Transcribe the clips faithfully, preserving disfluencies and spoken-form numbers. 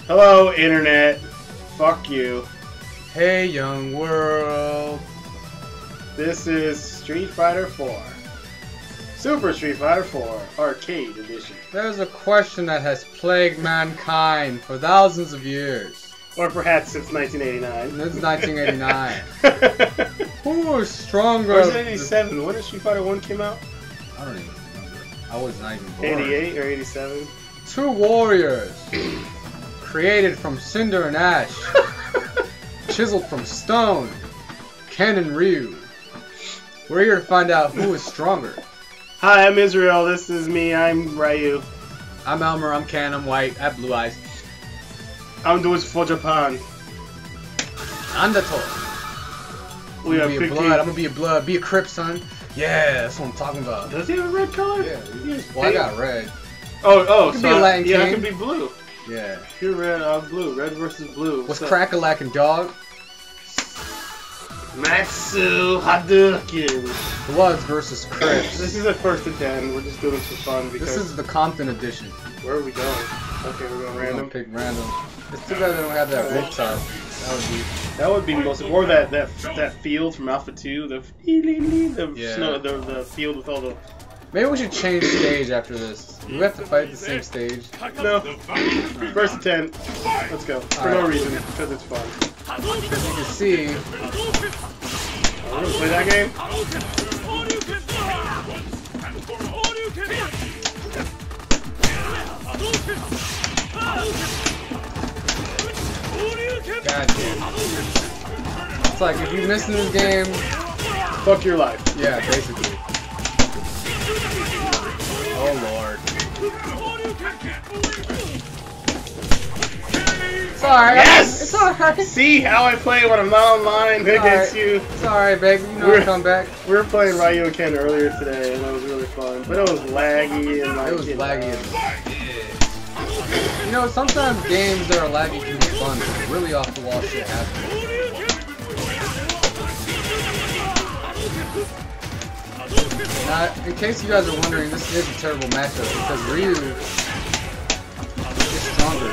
Hello, internet. Fuck you. Hey, young world. This is Street Fighter four. Super Street Fighter four Arcade Edition. There's a question that has plagued mankind for thousands of years. Or perhaps since nineteen eighty-nine. This is nineteen eighty-nine. Who is stronger? Or is it eighty-seven? When did Street Fighter one came out? I don't even remember. I was not even born. eighty-eight or eighty-seven? Two warriors. Created from cinder and ash. Chiseled from stone. Ken and Ryu. We're here to find out who is stronger. Hi, I'm Israel. This is me. I'm Ryu. I'm Elmer. I'm Ken. I'm white. I have blue eyes. I'm doing for Japan. Andato. We I'm have gonna be a fifteen. blood. I'm gonna be a blood. Be a Crip, son. Yeah, that's what I'm talking about. Does he have a red color? Yeah. Yes. Well, I got red. Oh, oh, You can so be a I- Latin yeah, I king. can be blue. Yeah. You're red, I'm blue. Red versus blue. What's So- crack-a-lackin' dog? Matsu Hadouken. Bloods versus Crips. This is a first to ten. We're just doing this for fun because. This is the Compton edition. Where are we going? Okay, we're going We're gonna random. pick random. It's too bad they don't have that Alright. rooftop. That would be. That would be most, or that that that field from Alpha Two, the the Yeah. snow, the the field with all the. Maybe we should change stage after this. We have to fight the same stage. No, first to ten. Let's go for no Alright. reason because it's fun. As you can see, We're gonna play that game. God damn. It's like if you miss in this game, Fuck your life. yeah, basically. Oh lord. It's alright. Yes! It's alright. See how I play when I'm not online against Alright. you. It's alright, baby. You know We're- I'll come back. We were playing Ryu and Ken earlier today, and it was really fun. But it was laggy and like. It was you know, laggy as You know, sometimes games that are laggy can be fun, but really off the wall shit happens. Now, in case you guys are wondering, this is a terrible matchup because Ryu is stronger.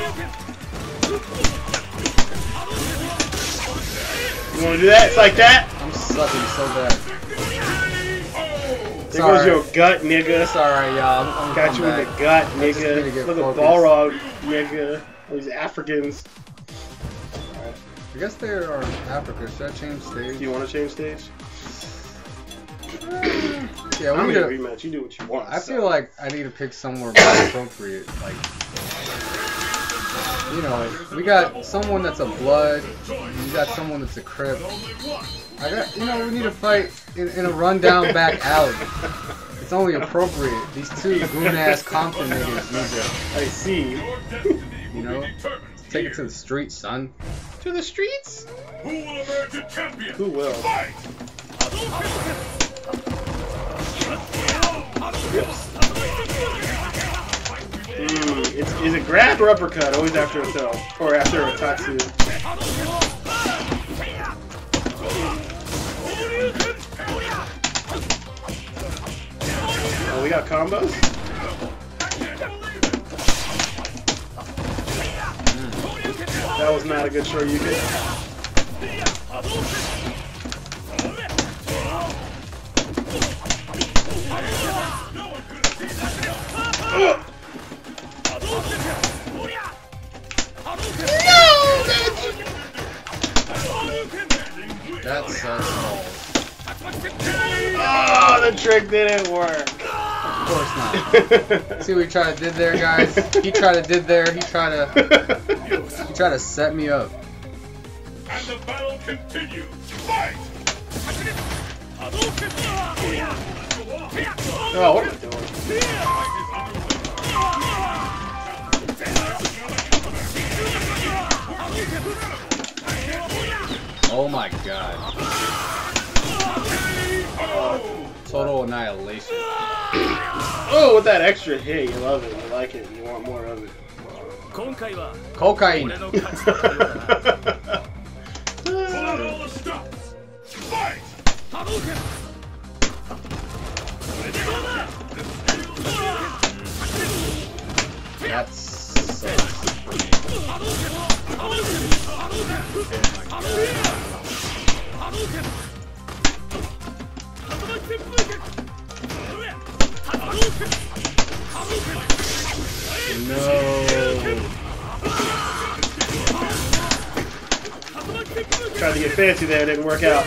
You wanna do that? It's like that? I'm sucking so bad. There goes your gut, nigga. It's alright, y'all. I'm, I'm Got come you in back. the gut, I just need to nigga. get Look at focused. Balrog, nigga. These Africans. I guess they are in Africa. Should I change stage? Do you want to change stage? Yeah, I'm we in a need to, rematch. You do what you want. I so. feel like I need to pick somewhere more appropriate. Like, you know, we got someone that's a blood. We got someone that's a Crip. I got, you know, we need to fight in, in a rundown back alley. It's only appropriate. These two goon-ass Compton niggas need I see. to, you know, take it to the streets, son. To the streets? Who will emerge a champion? Who will? Fight! Mm, it's, is it grab or uppercut? Always after a throw. Or after a tatsu. Oh, we got combos? That was not a good Shoryuken. Ugh. That's so small. Oh, the trick didn't work. Of course not. See what he tried to did there, guys? He tried to did there. He tried to he tried to set me up. And the battle continues. Fight! Oh, what am I doing? Oh my god. Total annihilation. Oh, with that extra hit, you love it. You like it. You want more of it. Cocaine. Pull out all the stops. Fight! That's so No. Tried to get fancy there, didn't work out.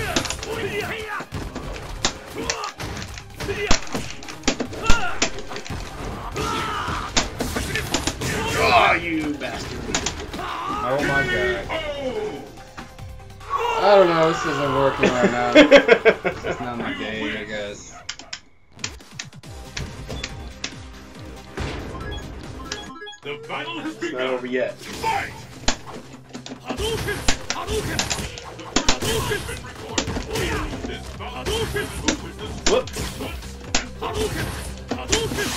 Oh, you bastard. Oh my god. I don't know, this isn't working right now. It's not my game, I guess. The battle has It's not begun. over yet. Fight! Hadouken! Hadouken! Hadouken! This Hadouken! Whoop. Hadouken! Hadouken!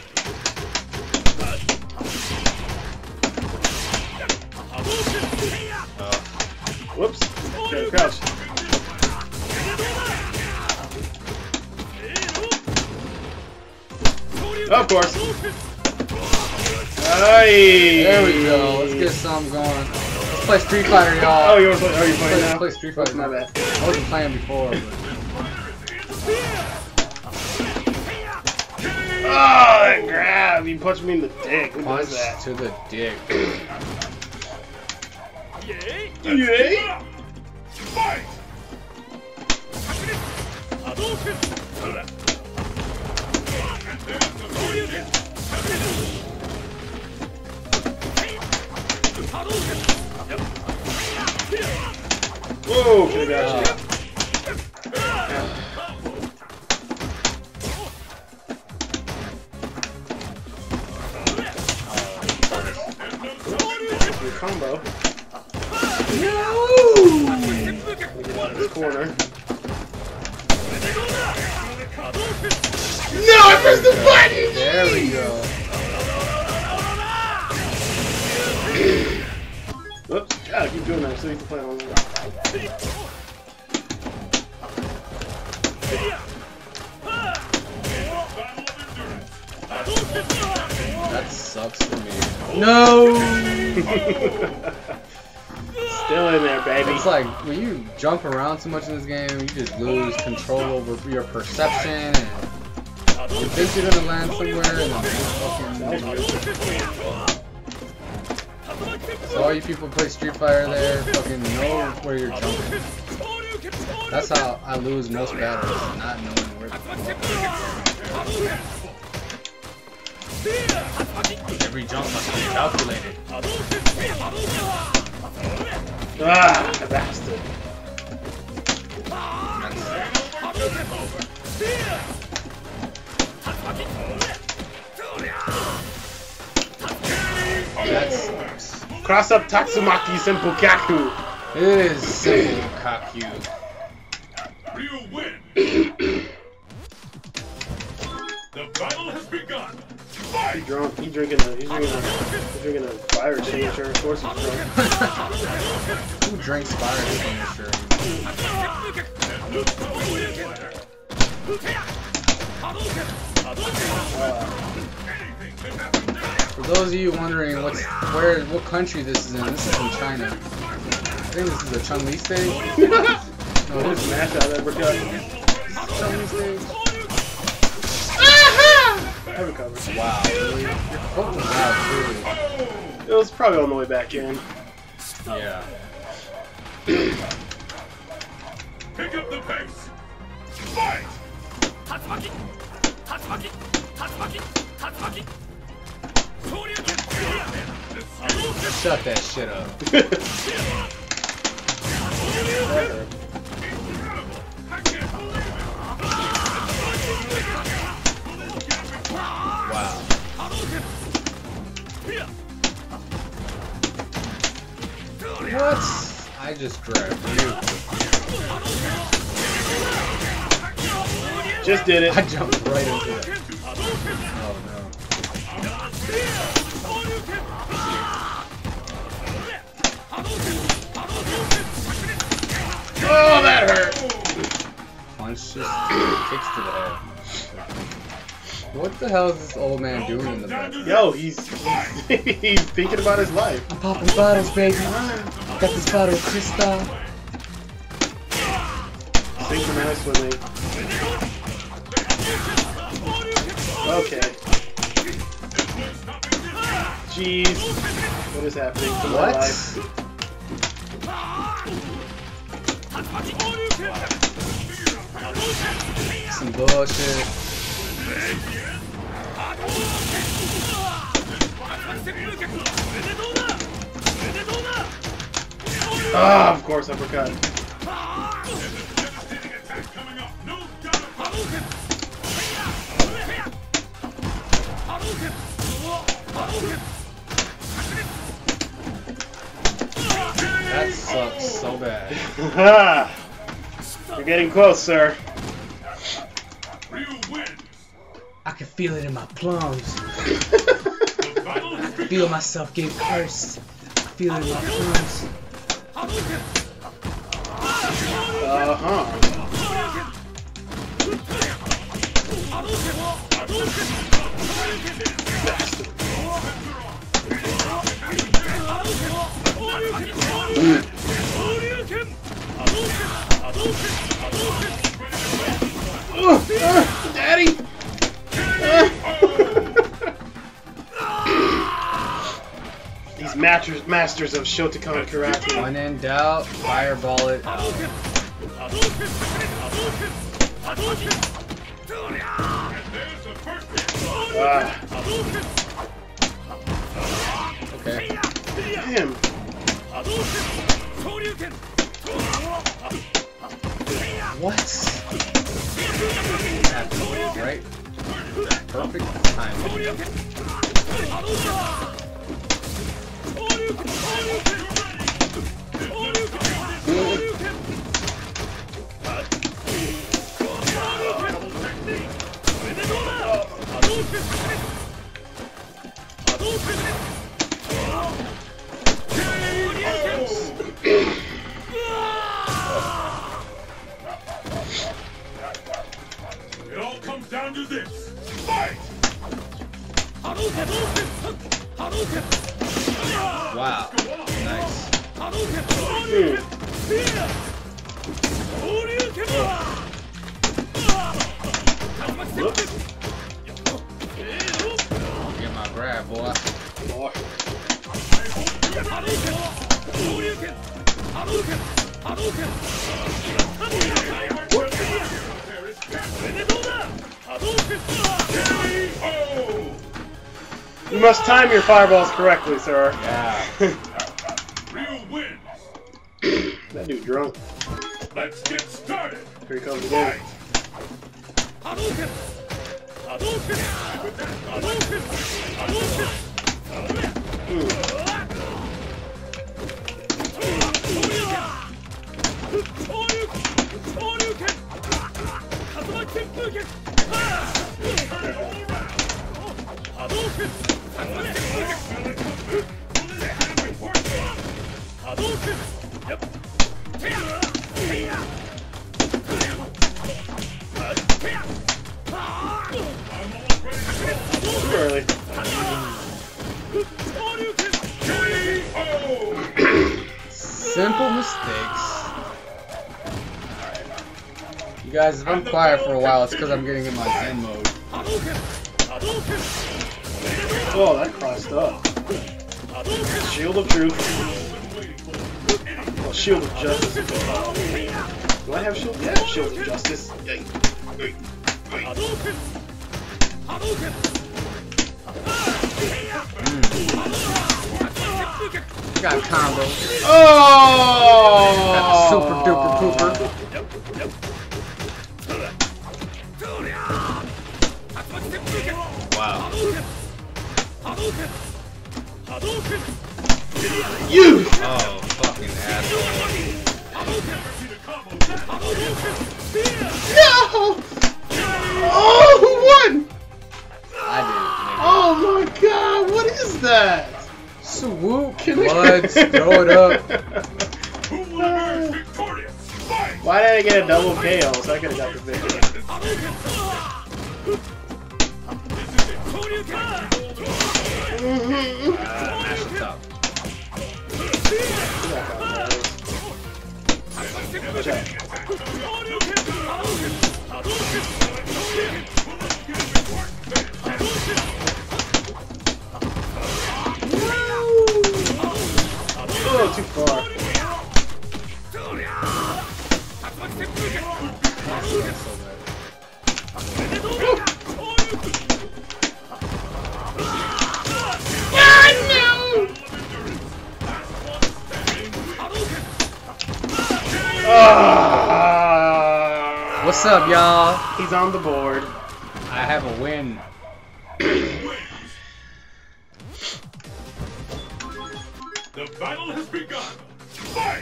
Uh, whoops. Okay, crouch. Of course. Aye. There we go, let's get something going. Let's play Street Fighter, y'all. Oh, you want to play? Are you playing Let's now? play Street Oops, Fighter. my bad. I wasn't playing before, but... Oh, that grab! You punched me in the dick. Who Punch does that? to the dick. Yay! Fight! Hadouken! Whoa, could have got you. Your combo. No! Get out of this corner. No, I pressed the button! There we go. Whoops. Gotta keep doing that so you can play on the That sucks for me. No! Still in there, baby. It's like, when you jump around too much in this game, you just lose control over your perception, and you think you're gonna land somewhere, and then fucking... So all you people who play Street Fighter there, fucking know where you're jumping. That's how I lose most battles, not knowing where the fuck. Every jump must be calculated. Ah, the bastard. That sucks. Cross up Tatsumaki Senpukaku. It is simple Kaku. Ryu win! The battle has begun! He Fight! drunk. He drinking a. He's drinking a. He's drinking a fire extinguisher. Of course he's drunk. Who drinks fire extinguisher? For those of you wondering what's where, what country this is in, this is in China. I think this is a Chun-Li stage. No, Who's this smash out of that cut? is Chun-Li stage. I recovered. Wow, really? Your foot was out too. It was probably on the way back in. Yeah. Pick up the pace! Fight! Shut that shit up. Wow. What? I just grabbed you. Just did it. I jumped right into it. Oh no. Oh, that hurt. Punch just kicks to the head. What the hell is this old man doing in the back? Yo, he's he's thinking about his life. I'm popping bottles, baby. Got this bottle of Cristal. Synchronized with me. Okay. Jeez. What is happening to my What? life? Some bullshit. Ah, of course, uppercut. That sucks so bad. You're getting close, sir. I can feel it in my plums. I feel myself getting cursed. I feel it in my plums. Uh-huh. Uh, uh, Daddy! Uh. These masters, masters of Shotokan Karate. When in doubt, fireball it out. Ah. Okay. Damn. What? Happened, right? Perfect timing. It all comes down to this. Fight! Wow. Nice. Hmm. Whoops. Get my grab, boy. Boy. You must time your fireballs correctly, sir. Yeah. Ryu win. That dude drunk. Let's get started. Here he comes again. Too early. Simple mistakes. Alright. You guys, if I'm quiet for a while, it's because I'm getting in my Zen mode. Oh, that crossed up. Shield of Truth. Oh, Shield of Justice. Do I have Shield? Yeah, Shield of Justice. Yay. Yay. Yay. Got a combo. Oh! Got the super duper pooper. Wow. You! Oh, fucking asshole. No! Oh, who won? I did. Oh my god, what is that? Swoop. Bloods. Throw it up. Who will emerge victorious? Fight! Why did I get a double K O? So I could have got the victory. Uh, mash it up. Watch out. Oh, too far. Ah! What's up, y'all? He's on the board. I have a win. The battle has begun. Fight!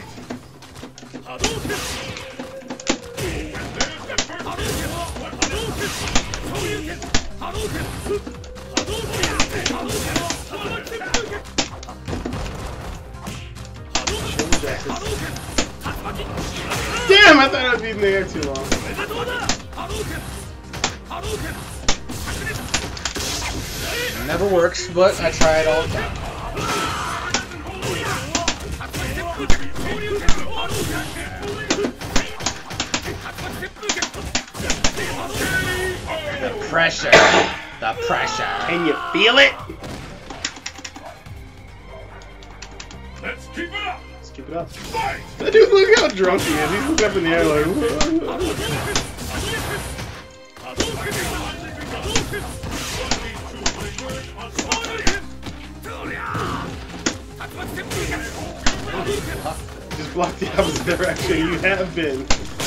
Damn, I thought I'd be in the air too long. Never works, but I try it all the time. The pressure. The pressure. Can you feel it? Let's keep it up. Let's keep it up. Fight! That dude, look how drunk he is. He's looking up in the air like, whoa. Just block the opposite direction. You have been.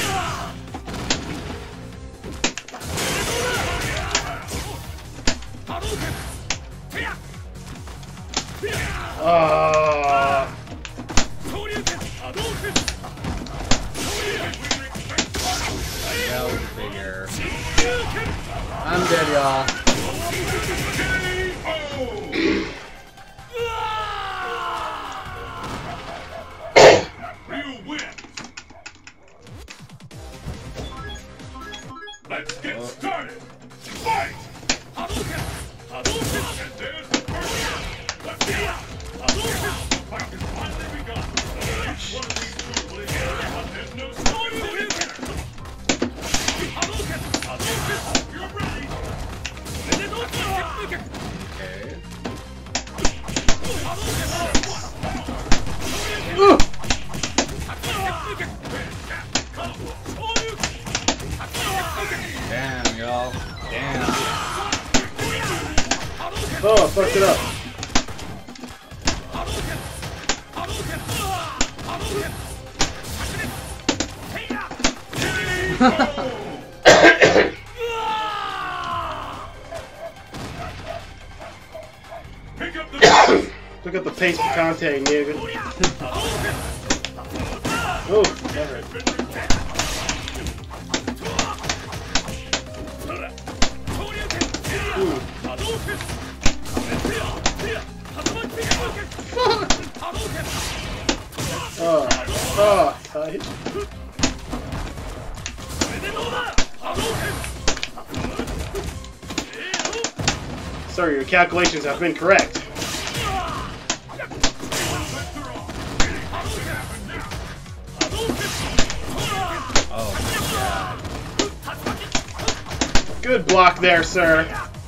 Oh. That was bigger. I'm dead, y'all. Ryu wins. Let's get Oh. started. Fight! And there's the first. Let's go. The fight has finally begun. Each one of these two will inherit, but there's no stopping the winner. You're ready. Okay. Ooh. Damn, y'all. Damn. Oh, I fucked it up. Pick up the pace. Look at the pace for contact, nigga. Oh, that hurt. Ooh. Oh, oh, tight. Sorry, your calculations have been correct. Oh my god. Good block there, sir.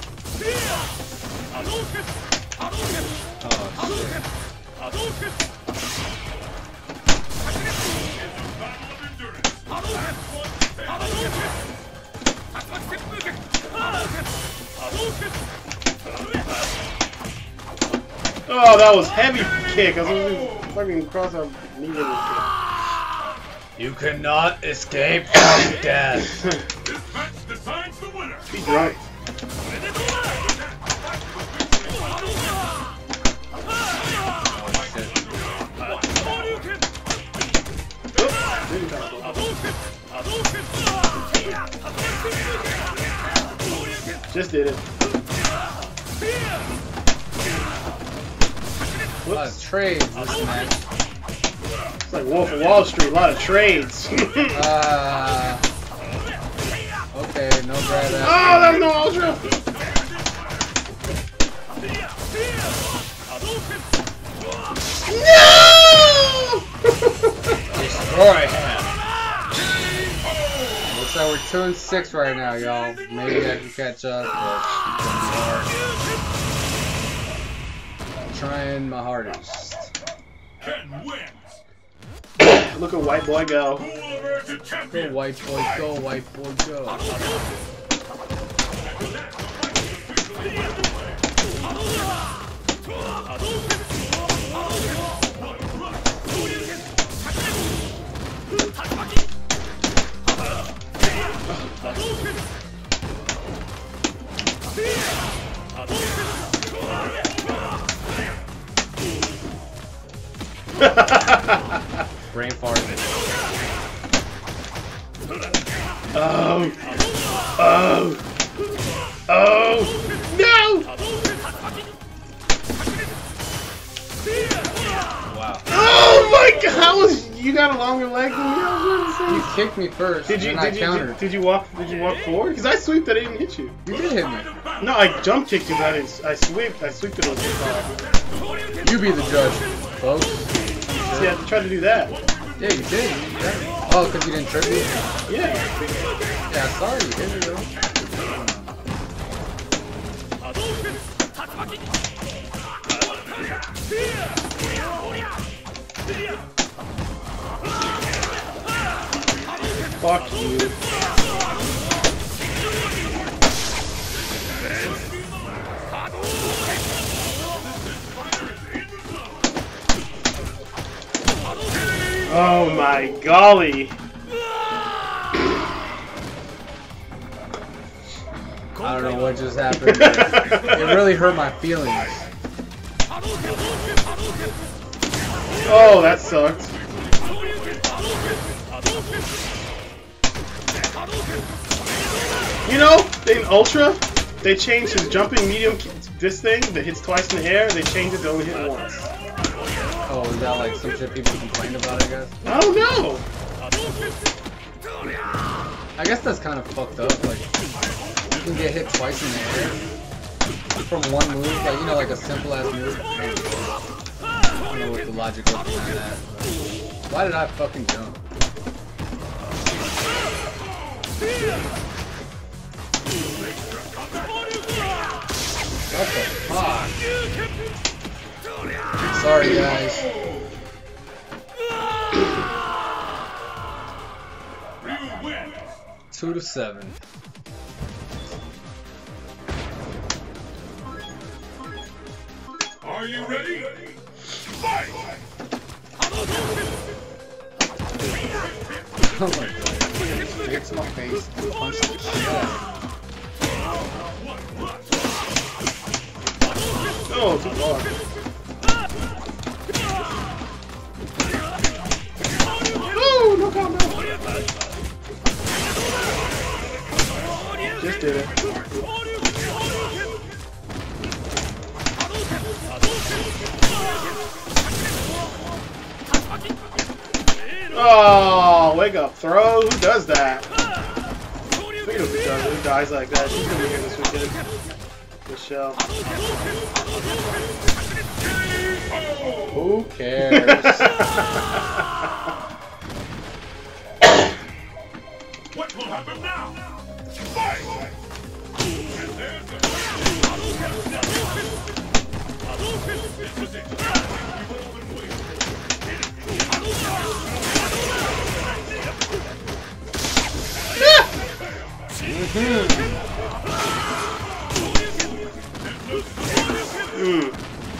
Oh shit. Oh, that was heavy kick. I was only fucking cross our knee with You cannot escape death. This match decides the winner. Be drunk. Just did it. A lot of trades this match. It's like Wolf of Wall Street, a lot of trades. Uh, okay, no grab that. Oh, there's no ultra. No! Destroy him. Looks like we're two and six right now, y'all. Maybe I can catch up, but I'm trying my hardest. Ken wins. Look at white boy go. Who will emerge a Go champion? white boy, go white boy, go. Brain fart. Oh. Oh. Oh. No! Wow. Oh my god! How was you got a longer leg than me? I was You gonna say. kicked me first, Did you and I did you, countered. did, did you walk did you walk forward? Because I sweeped it, I didn't hit you. You did hit me. No, I jump kicked you, but I didn't. I sweeped. I sweeped it a little far. You be the judge, folks. See, I tried to do that. Yeah, you did. You got it. Oh, because you didn't trip me? Yeah. Yeah, sorry, you hit me though. Fuck you. Oh my golly. I don't know what just happened. But it really hurt my feelings. Oh, that sucked. You know, in Ultra, they changed his jumping medium, this thing that hits twice in the air, they changed it to only hit once. Oh, is that like some shit people complained about, I guess? I don't know. I guess that's kind of fucked up. Like, you can get hit twice in the air from one move, like, you know, like a simple ass move. I don't know what the logic was behind that. But why did I fucking jump? What the fuck? Sorry, guys. Ryu wins. Two to seven. Are you ready? Fight! Oh my god. Straight to my face and punch the shit out of me. Oh, too far. Oh, no combo. Just did it. Oh, wake up, throw. Who does that? I think it was Michelle who dies like that. She's gonna be here this weekend. Michelle. Who cares? What will happen now? Fight! And there's the This is it. You've all been waiting. Mm.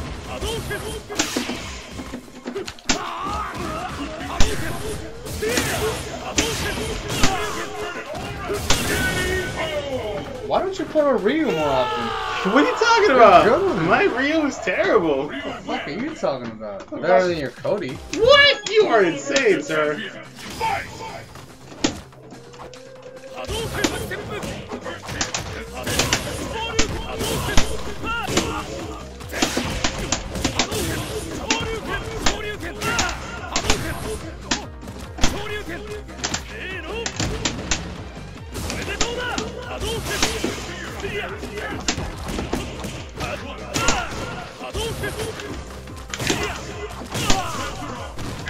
Why don't you play with Ryu more often? What are you talking about? good. My Ryu is terrible. What the fuck are you talking about? Better than your Cody. What? You are insane, sir. Fight!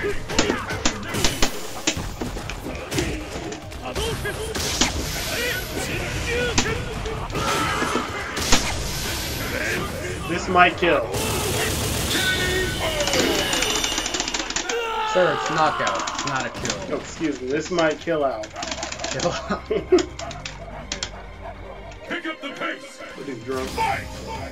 This might kill. Sir, it's knockout. It's not a kill. Oh, excuse me. This might kill out. Kill out. Pick up the pace. What is drunk? Fight.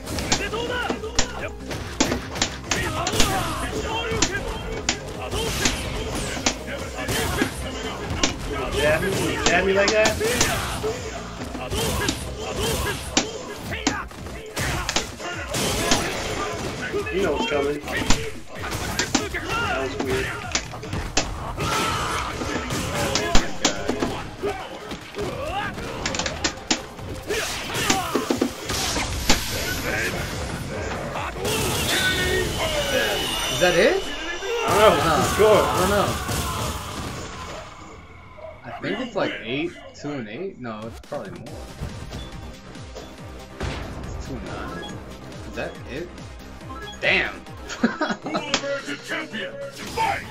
Jab me? Jab me like that? You know what's coming. That was weird. Is that it? I don't know. What's the score? I don't know. I think it's like eight, two and eight. No, it's probably more. It's two and nine. Is that it? Damn. Who will emerge a champion? Fight.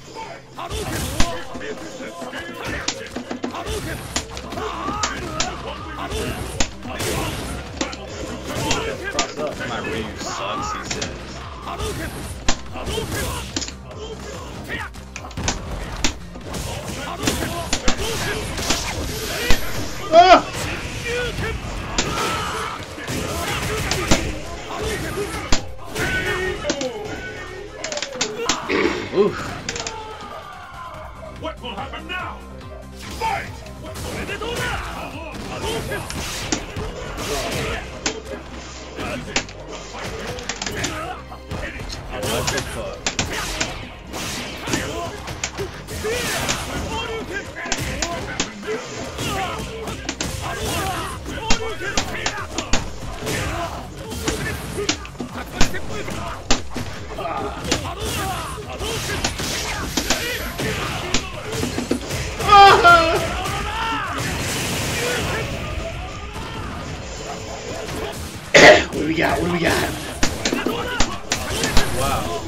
Cross up. My Ryu sucks, he says. Ah! Oof. What will happen now? Fight. What the fuck? What do we got? What do we got? Wow.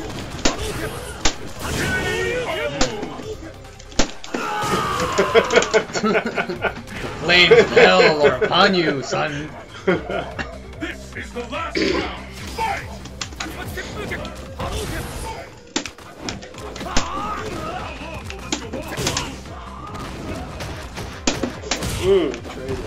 Flames of hell are upon you, son. This is the last round. Fight. Mmm, crazy.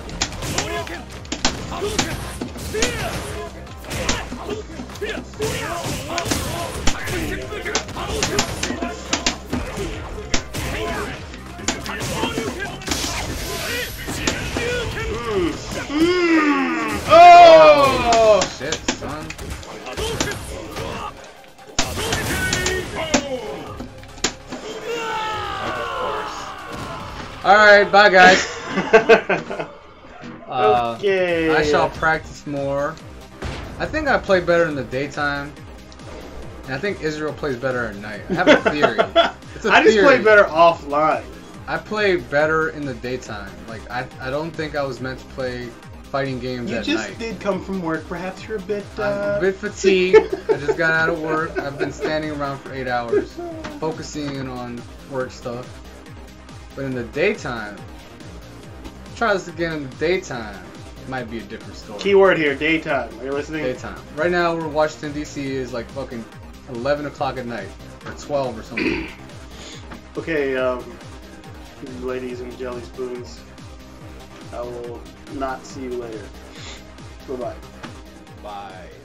Mmm. Oh! Shit, son. Alright, bye guys. uh, Okay. I shall practice more. I think I play better in the daytime. And I think Israel plays better at night. I have a theory. It's a I just theory. play better offline. I play better in the daytime. Like, I, I don't think I was meant to play fighting games You at just night. did come from work. Perhaps you're a bit. Uh... I'm a bit fatigued. I just got out of work. I've been standing around for eight hours, focusing on work stuff. But in the daytime, try this again in the daytime. It might be a different story. Keyword here: daytime. Are you listening? Daytime. Right now, we're Washington D C is like fucking eleven o'clock at night or twelve or something. Okay, um, ladies and jelly spoons. I will not see you later. Bye bye. Bye.